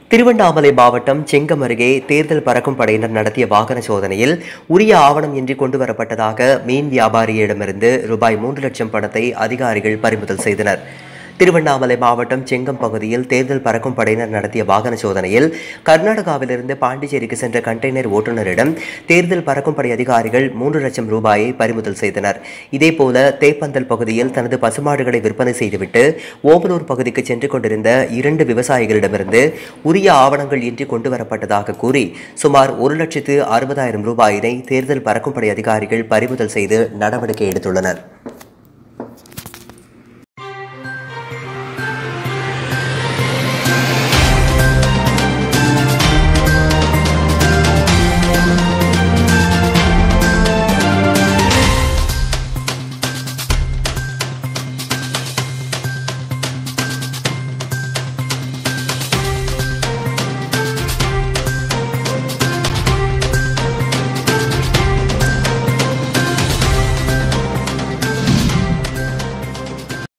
திருவண்ணாமலை மாவட்டம் செங்கம் அருகே தேர்தல் பறக்கும் படையினர் நடத்திய வாகன சோதனையில் உரிய ஆவணம் இன்றி கொண்டுவரப்பட்டதாக மீன் வியாபாரியிடமிருந்து ரூபாய் 3 லட்சம் பணத்தை அதிகாரிகள் பறிமுதல் செய்தனர். திருவண்ணாமலை மாவட்டம் செங்கம் பகுதியில் தேர்தல் பறக்கும் படையினர் நடத்திய வாகன சோதனையில் கர்நாடகாவிலிருந்து பாண்டிச்சேரிக்கு சென்ற கண்டெய்னர் ஓட்டுநரிடம் தேர்தல் பறக்கும் படை அதிகாரிகள் 3 லட்சம் ரூபாயை பறிமுதல் செய்தனர். இதேபோல தேப்பந்தல் பகுதியில் தனது பசுமாடுகளை விற்பனை செய்துவிட்டு ஓமலூர் பகுதிக்கு சென்று கொண்டிருந்த 2 விவசாயிகளிடமிருந்து உரிய ஆவணங்கள் இன்றி கொண்டுவரப்பட்டதாக கூறி சுமார் 1,60,60,000 ரூபாயினை தேர்தல் பறக்கும் படை அதிகாரிகள் பறிமுதல் செய்து நடவடிக்கை எடுத்துள்ளனர்.